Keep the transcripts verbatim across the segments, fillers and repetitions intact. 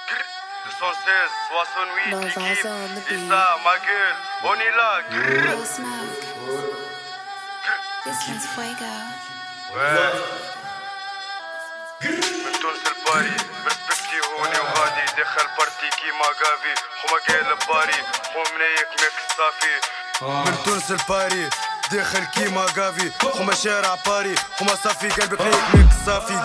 soixante-huit, l'équipe, Issa, ma gueule, on est là. Ouais. من تونس لباري برسبكتي هوني وغادي دخل بارتي كيما غافي حما قايل لباري حو منيك ميك صافي. من تونس لباري داخل كيما غافي حما شارع باري حما صافي قلبك ليك ميك صافي.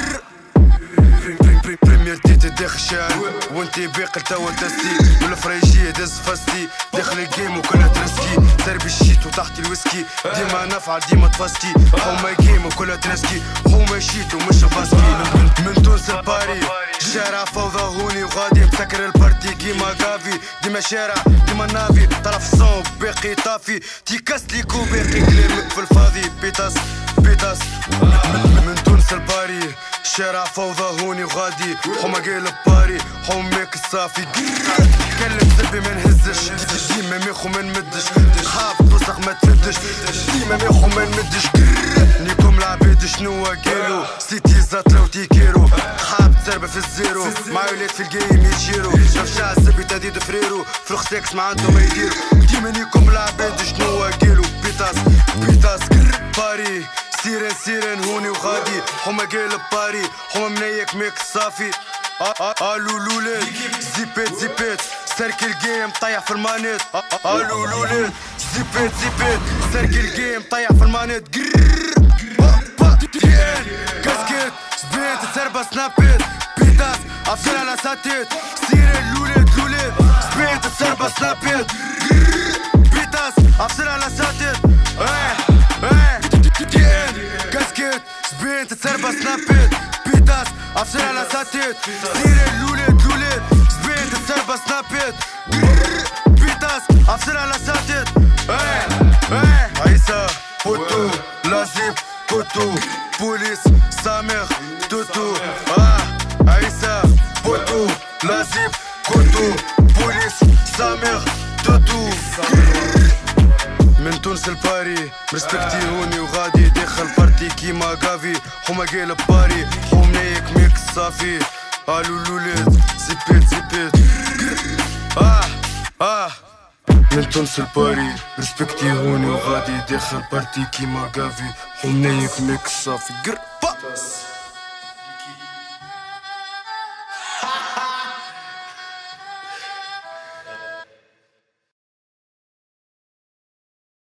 بريمير تيت داخل شارع وانتي باقي توا تستي والفريجية داز فاستي داخل الجيم وكلها ترسكي دربي الشيت وتحت الويسكي ديما نفعل ديما تفاسكي حوما جيم وكلها ترسكي حوما شيت ومش فاسكي. من تونس لباري شارع فوضى هوني وغادي مسكر البارتي كيما غافي ديما شارع ديما نافي طرف صوب باقي طافي تيكاستيكو باقي كلامك في الفاضي بيتاس بيتاس. من تونس لباري شارع فوضى هوني وغادي حوما قايل باري حوماك الصافي كلم زبي ما نهزش ديما ماخو ما نمدش خاف توسخ ما تفدش ديما ماخو ما نمدش. نيكم العباد شنو قالو سيتي زات لو تيكيرو خاب تسربه في الزيرو مع ولاد في الجيم يجيرو شاف شاع الزبي تهديد فريرو فلوخ ساكس ما عندهم ما يديرو ديما نيكم العباد شنو قالو بيتاس بيتاس باري سيرن سيرن هوني وغادي حوما قايل باري حوما منيك ميك صافي. الو لولاد زيبيت زيبيت سيركل جيم طيح في المانيت. الو لولاد زيبيت زيبيت سيركل جيم طيح في المانيت. تيان كاسكيت سبيت تسربة سنابيت بيتاس افصل على ساتيت سيرن لولاد لولاد سبيت تسربة سنابيت بيتاس افصل على ساتيت. ايه ايه تيان كاسكيت سبيت تسربة سنابيت بيتاس افصل على ساتيت سيرن لولاد لولاد سبيت تسربة سنابيت بيتاس افصل على ساتيت. ايه ايه عيسى بوتو لازيب كوتو بوليس سامر توتو. اه عيسى بوتو لازيب كوتو بوليس سامر توتو. من تونس لباري مرسبكتي هوني وغادي داخل بارتي كيما غافي حوما قايل باري حو منيك ميك صافي. الو لولاد زيبيت زيبيت اه اه. من تونس لباري ريسبكتي هوني وغادي داخل بارتي كيما غافي حو منيك ميك صافي.